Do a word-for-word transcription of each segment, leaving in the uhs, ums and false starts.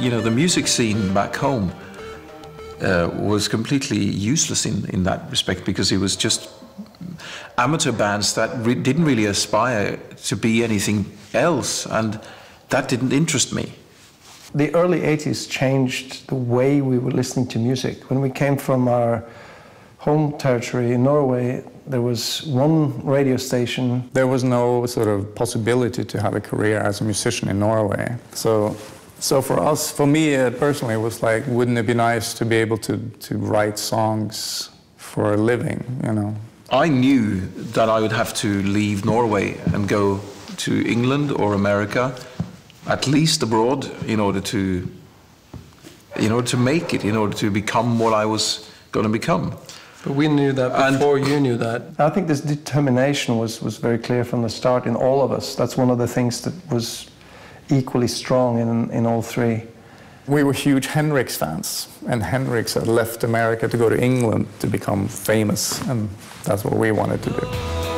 you know, the music scene back home uh, was completely useless in, in that respect, because it was just amateur bands that re didn't really aspire to be anything else, and that didn't interest me. The early eighties changed the way we were listening to music. When we came from our home territory in Norway, there was one radio station. There was no sort of possibility to have a career as a musician in Norway. So, so for us, for me uh, personally, it was like, wouldn't it be nice to be able to, to write songs for a living, you know? I knew that I would have to leave Norway and go to England or America, at least abroad, in order to, in order to make it, in order to become what I was going to become. But we knew that before and you knew that. I think this determination was, was very clear from the start in all of us. That's one of the things that was equally strong in, in all three. We were huge Hendrix fans, and Hendrix had left America to go to England to become famous, and that's what we wanted to do.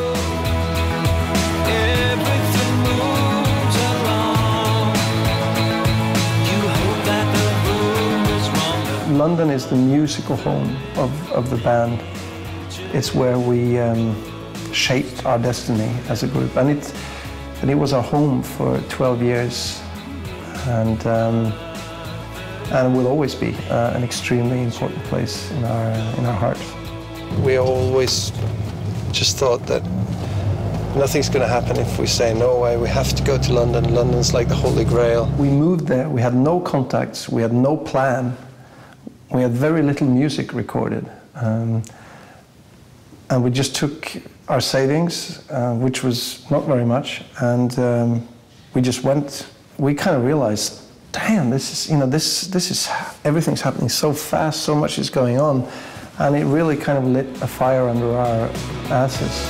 London is the musical home of, of the band. It's where we um, shaped our destiny as a group, and it, and it was our home for twelve years, and, um, and will always be uh, an extremely important place in our, in our hearts. We always just thought that nothing's going to happen if we stay in Norway. We have to go to London. London's like the Holy Grail. We moved there, we had no contacts, we had no plan. We had very little music recorded, um, and we just took our savings, uh, which was not very much, and um, we just went. We kind of realized, damn, this is, you know, this, this is, everything's happening so fast, so much is going on, and it really kind of lit a fire under our asses.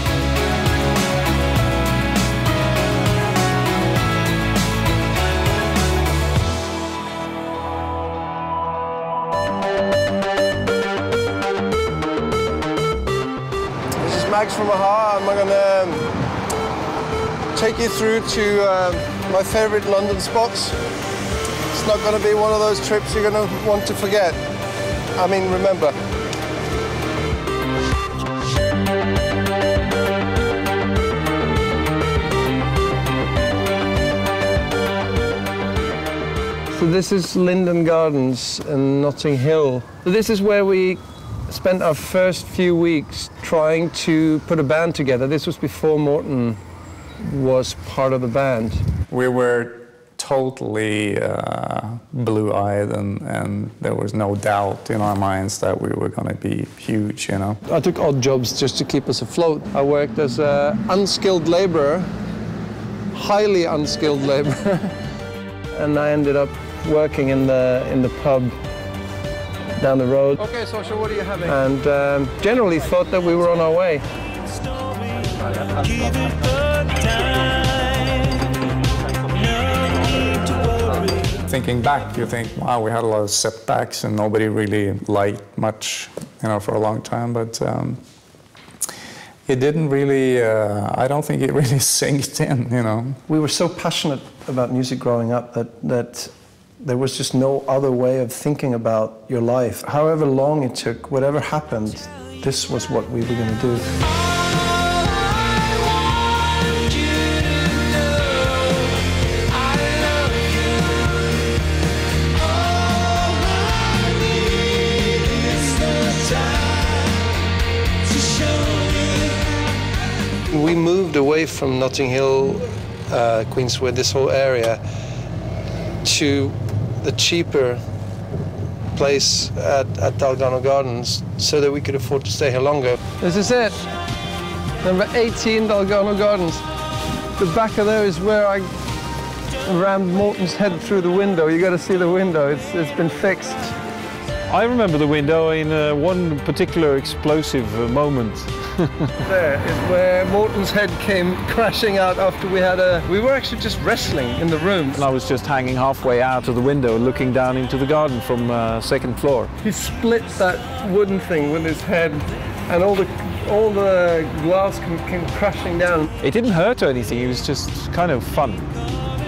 Max from a-ha. I'm going to take you through to uh, my favorite London spots. It's not going to be one of those trips you're going to want to forget. I mean, remember. So this is Linden Gardens in Notting Hill. So this is where we spent our first few weeks trying to put a band together. This was before Morten was part of the band. We were totally uh, blue-eyed, and, and there was no doubt in our minds that we were going to be huge, you know. I took odd jobs just to keep us afloat. I worked as an unskilled laborer, highly unskilled laborer, and I ended up working in the, in the pub down the road. Okay, Sasha, what are you having? And um, generally thought that we were on our way. Thinking back, you think, wow, we had a lot of setbacks and nobody really liked much, you know, for a long time, but um, it didn't really, uh, I don't think it really sinked in, you know. We were so passionate about music growing up that, that there was just no other way of thinking about your life. However long it took, whatever happened, this was what we were going to do. We moved away from Notting Hill, uh, Queenswood, this whole area, to the cheaper place at, at Dalgarno Gardens so that we could afford to stay here longer. This is it. Number eighteen, Dalgarno Gardens. The back of there is where I rammed Morten's head through the window. You got to see the window. It's, it's been fixed. I remember the window in uh, one particular explosive uh, moment. There is where Morten's head came crashing out after we had a... We were actually just wrestling in the room. And I was just hanging halfway out of the window looking down into the garden from uh, second floor. He split that wooden thing with his head, and all the, all the glass came, came crashing down. It didn't hurt or anything, it was just kind of fun.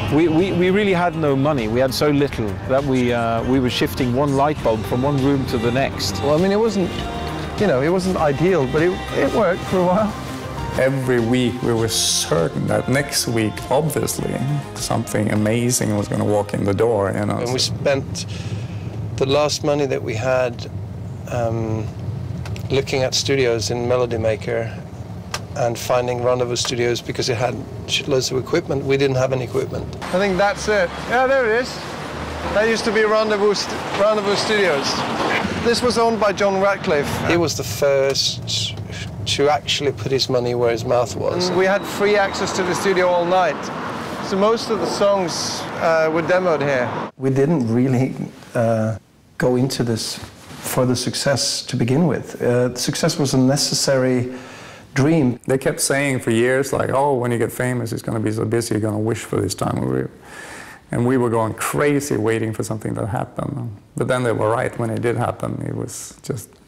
We, we, we really had no money. We had so little that we, uh, we were shifting one light bulb from one room to the next. Well, I mean, it wasn't, you know, it wasn't ideal, but it, it worked for a while. Every week we were certain that next week, obviously, something amazing was going to walk in the door, you know. And we spent the last money that we had um, looking at studios in Melody Maker and finding Rendezvous Studios because it had shitloads of equipment. We didn't have any equipment. I think that's it. Yeah, there it is. That used to be Rendezvous, st Rendezvous Studios. This was owned by John Ratcliffe. He was the first to actually put his money where his mouth was. And we had free access to the studio all night. So most of the songs uh, were demoed here. We didn't really uh, go into this for the success to begin with. Uh, success was a necessary dream. They kept saying for years, like, oh, when you get famous, it's going to be so busy, you're going to wish for this time. And we were going crazy waiting for something to happen. But then they were right. When it did happen, it was just